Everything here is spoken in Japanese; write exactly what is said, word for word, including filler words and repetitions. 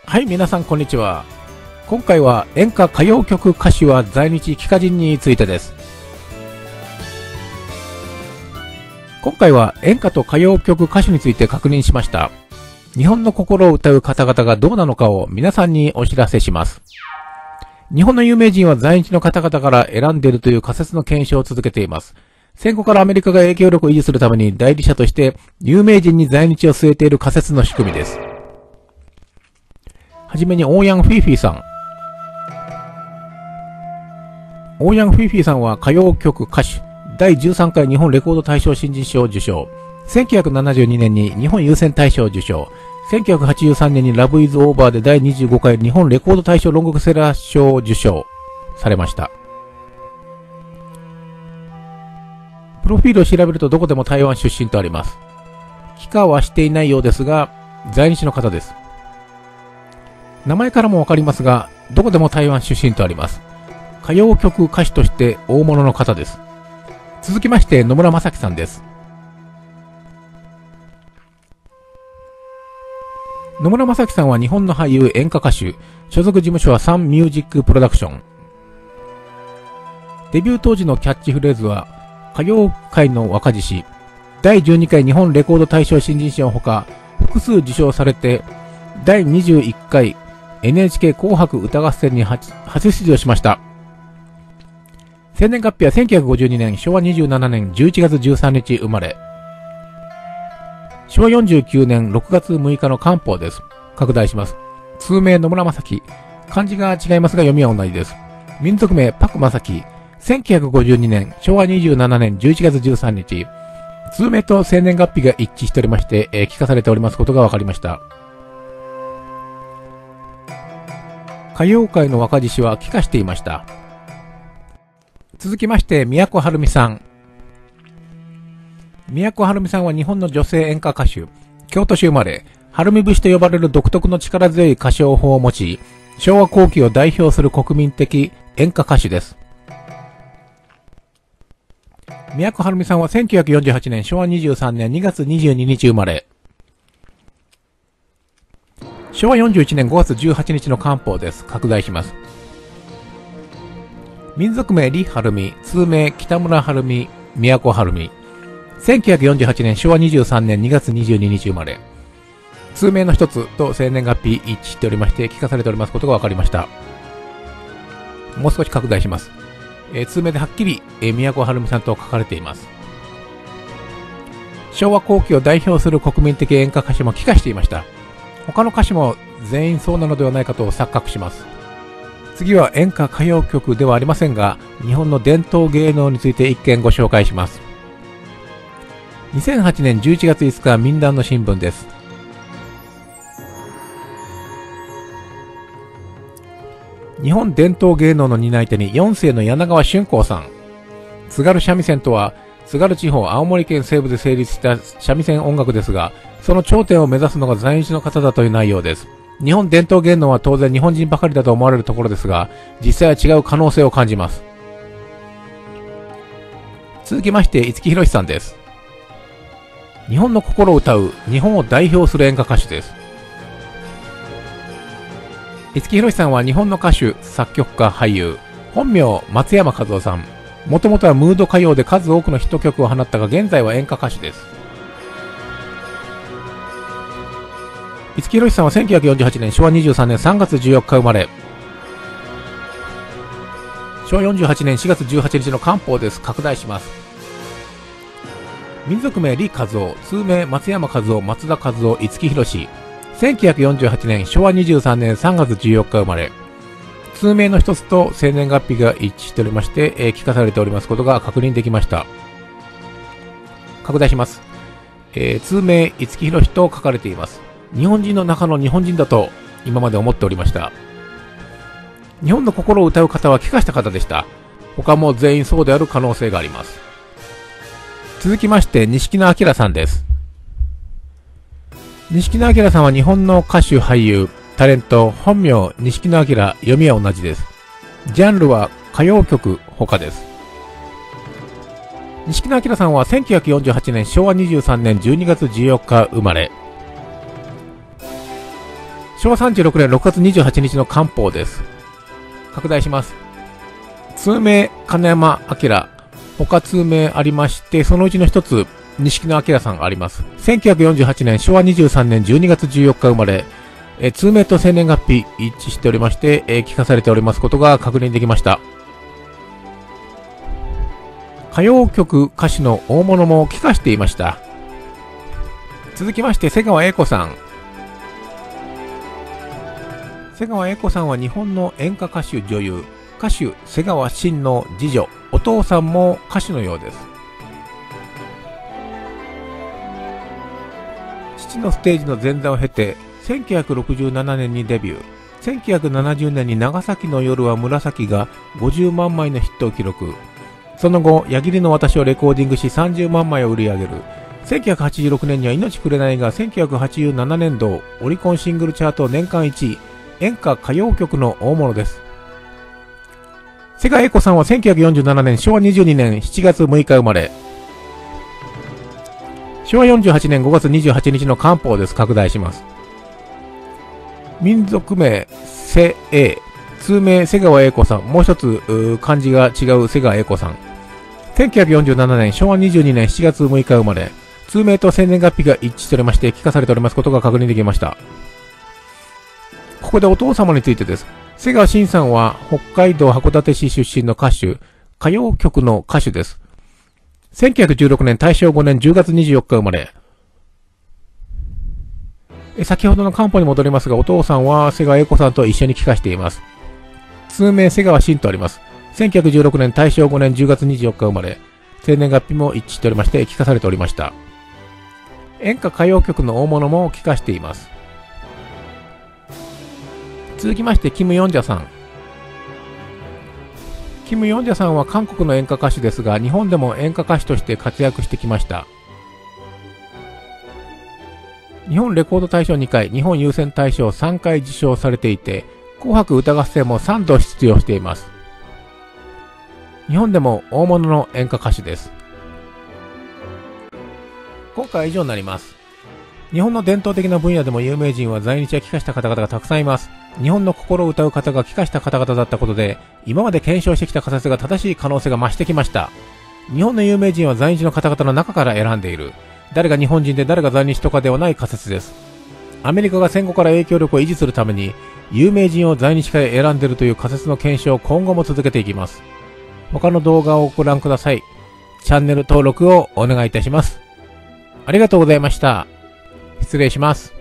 はい、皆さんこんにちは。今回は演歌歌謡曲歌手は在日帰化人についてです。今回は演歌と歌謡曲歌手について確認しました。日本の心を歌う方々がどうなのかを皆さんにお知らせします。日本の有名人は在日の方々から選んでいるという仮説の検証を続けています。戦後からアメリカが影響力を維持するために代理者として有名人に在日を据えている仮説の仕組みです。はじめにオーヤン・フィーフィーさん。オーヤン・フィーフィーさんは歌謡曲歌手、だいじゅうさんかい日本レコード大賞新人賞を受賞。せんきゅうひゃくななじゅうにねんに日本優先大賞を受賞。せんきゅうひゃくはちじゅうさんねんにラブイズオーバーでだいにじゅうごかい日本レコード大賞ロングセラー賞を受賞されました。プロフィールを調べるとどこでも台湾出身とあります。帰化はしていないようですが、在日の方です。名前からもわかりますが、どこでも台湾出身とあります。歌謡曲歌手として大物の方です。続きまして野村正樹さんです。野村正樹さんは日本の俳優、演歌歌手、所属事務所はサンミュージックプロダクション。デビュー当時のキャッチフレーズは、歌謡界の若獅子、だいじゅうにかい日本レコード大賞新人賞ほか、複数受賞されて、だいにじゅういっかい エヌエイチケー 紅白歌合戦に初出場しました。生年月日はせんきゅうひゃくごじゅうにねん、しょうわにじゅうななねんじゅういちがつじゅうさんにち生まれ。しょわよんじゅうきゅうねんろくがつむいかの漢方です。拡大します。通名野村正樹。漢字が違いますが読みは同じです。民族名パク正樹。せんきゅうひゃくごじゅうにねん、しょうわにじゅうななねんじゅういちがつじゅうさんにち。通名と生年月日が一致しておりまして、えー、聞かされておりますことが分かりました。歌謡界の若獅子は帰化していました。続きまして、都はるみさん。都はるみさんは日本の女性演歌歌手、京都市生まれ、はるみ節と呼ばれる独特の力強い歌唱法を持ち、昭和後期を代表する国民的演歌歌手です。都はるみさんはせんきゅうひゃくよんじゅうはちねん、しょうわにじゅうさんねんにがつにじゅうににち生まれ、しょうわよんじゅういちねんごがつじゅうはちにちの漢方です。拡大します。民族名李はるみ、通名北村はるみ、都はるみ。せんきゅうひゃくよんじゅうはちねん、しょうわにじゅうさんねんにがつにじゅうににち生まれ。通名の一つと生年月日一致しておりまして、聞かされておりますことが分かりました。もう少し拡大します。えー、通名ではっきり、えー、都はるみさんと書かれています。昭和後期を代表する国民的演歌歌手も帰化していました。他の歌手も全員そうなのではないかと錯覚します。次は演歌歌謡曲ではありませんが、日本の伝統芸能について一件ご紹介します。にせんはちねんじゅういちがついつか民団の新聞です。日本伝統芸能の担い手によんせいの柳川俊光さん。津軽三味線とは、津軽地方青森県西部で成立した三味線音楽ですが、その頂点を目指すのが在日の方だという内容です。日本伝統芸能は当然日本人ばかりだと思われるところですが、実際は違う可能性を感じます。続きまして、五木ひろしさんです。日本の心を歌う、日本を代表する演歌歌手です。五木ひろしさんは日本の歌手、作曲家、俳優、本名松山和夫さん。もともとはムード歌謡で数多くのヒット曲を放ったが、現在は演歌歌手です。五木ひろしさんはせんきゅうひゃくよんじゅうはちねん、しょうわにじゅうさんねんさんがつじゅうよっか生まれ。しょうわよんじゅうはちねんしがつじゅうはちにちの漢方です。拡大します。民族名李和夫、通名松山和夫、松田和夫、五木ひろし。せんきゅうひゃくよんじゅうはちねん、しょうわにじゅうさんねんさんがつじゅうよっか生まれ。通名の一つと生年月日が一致しておりまして、えー、聞かされておりますことが確認できました。拡大します。えー、通名五木ひろしと書かれています。日本人の中の日本人だと今まで思っておりました。日本の心を歌う方は帰化した方でした。他も全員そうである可能性があります。続きまして、錦野旦さんです。錦野旦さんは日本の歌手、俳優、タレント、本名、錦野旦、読みは同じです。ジャンルは歌謡曲他です。錦野旦さんはせんきゅうひゃくよんじゅうはちねん、しょうわにじゅうさんねんじゅうにがつじゅうよっか生まれ。 しょうわさんじゅうろくねんろくがつにじゅうはちにちの官報です。拡大します。通名、金山明。他通名ありまして、そのうちの一つ、錦野明さんがあります。せんきゅうひゃくよんじゅうはちねん、しょうわにじゅうさんねんじゅうにがつじゅうよっか生まれ、え通名と生年月日一致しておりまして、え聞かされておりますことが確認できました。歌謡曲歌手の大物も聞かしていました。続きまして、瀬川栄子さん。瀬川栄子さんは日本の演歌歌手女優、歌手瀬川慎の次女、お父さんも歌手のようです。父のステージの前座を経て、せんきゅうひゃくろくじゅうななねんにデビュー。せんきゅうひゃくななじゅうねんに長崎の夜は紫がごじゅうまんまいのヒットを記録。その後、矢切の私をレコーディングしさんじゅうまんまいを売り上げる。せんきゅうひゃくはちじゅうろくねんには命くれないが、せんきゅうひゃくはちじゅうななねん度オリコンシングルチャート年間いちい、演歌歌謡曲の大物です。瀬川栄子さんはせんきゅうひゃくよんじゅうななねんしょうわにじゅうにねんしちがつむいか生まれ。しょうわよんじゅうはちねんごがつにじゅうはちにちの官報です。拡大します。民族名、瀬栄。通名、瀬川栄子さん。もう一つ、漢字が違う瀬川栄子さん。せんきゅうひゃくよんじゅうななねんしょうわにじゅうにねんしちがつむいか生まれ。通名と生年月日が一致しておりまして、聞かされておりますことが確認できました。ここでお父様についてです。瀬川慎さんは北海道函館市出身の歌手、歌謡曲の歌手です。せんきゅうひゃくじゅうろくねん大正ごねんじゅうがつにじゅうよっか生まれ。先ほどの官報に戻りますが、お父さんは瀬川栄子さんと一緒に聞かしています。通名瀬川慎とあります。せんきゅうひゃくじゅうろくねん大正ごねんじゅうがつにじゅうよっか生まれ。生年月日も一致しておりまして、聞かされておりました。演歌歌謡曲の大物も聞かしています。続きまして、キム・ヨンジャさん。キム・ヨンジャさんは韓国の演歌歌手ですが、日本でも演歌歌手として活躍してきました。日本レコード大賞にかい、日本有線大賞さんかい受賞されていて、紅白歌合戦もさんど出場しています。日本でも大物の演歌歌手です。今回は以上になります。日本の伝統的な分野でも有名人は在日や帰化した方々がたくさんいます。日本の心を歌う方が帰化した方々だったことで、今まで検証してきた仮説が正しい可能性が増してきました。日本の有名人は在日の方々の中から選んでいる。誰が日本人で誰が在日とかではない仮説です。アメリカが戦後から影響力を維持するために、有名人を在日から選んでいるという仮説の検証を今後も続けていきます。他の動画をご覧ください。チャンネル登録をお願いいたします。ありがとうございました。失礼します。